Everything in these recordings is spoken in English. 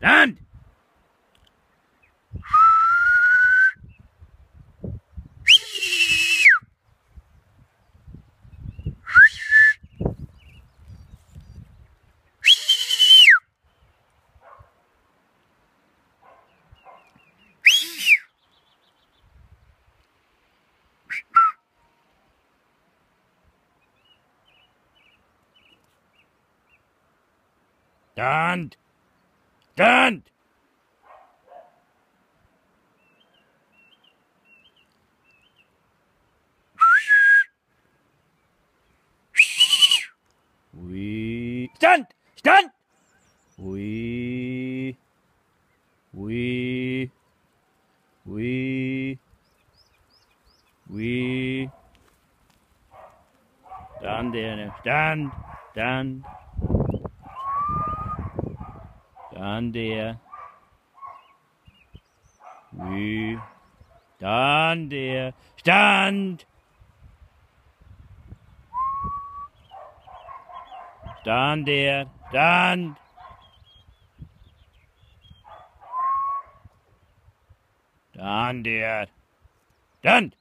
Stand! Stand! Stand! We stand! Stand! We stand there now. Stand! Stand! Stand there. We stand there. Stand! Stand there. Stand! Stand there. Stand!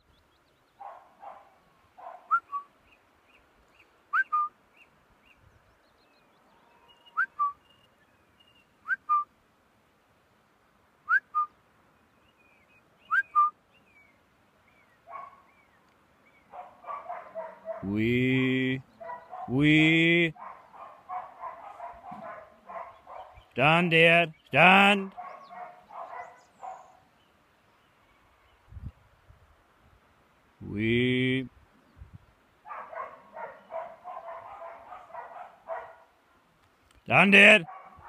We stand there. Stand! We stand there.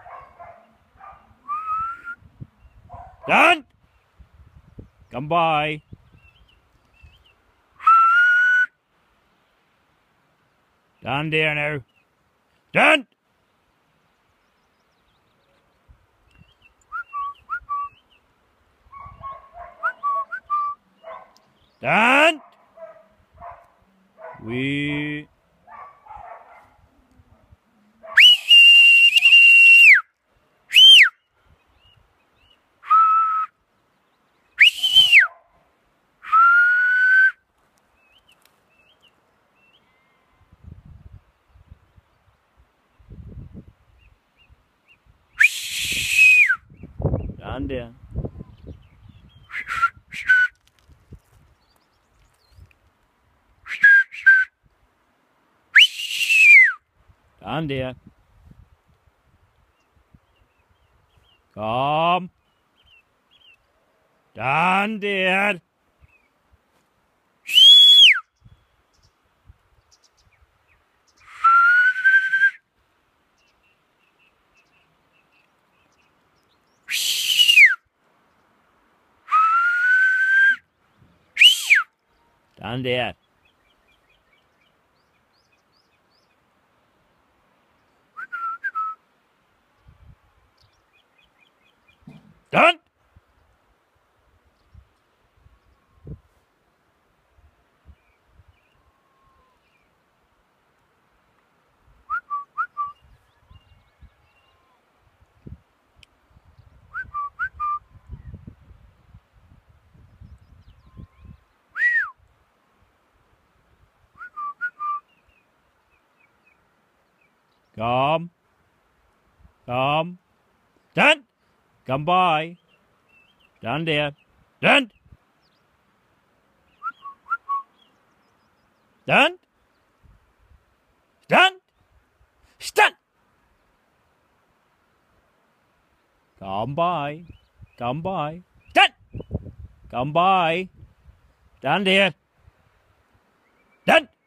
Stand! Come by. Stand there now. Stand! Stand! We stand there. Stand there. Come. Stand there. Stand there. Stand! Come. Come. Stand! Come by. Stand there. Stand! Stand! Stand! Stand! Come by. Come by. Stand! Come by. Stand here. Stand!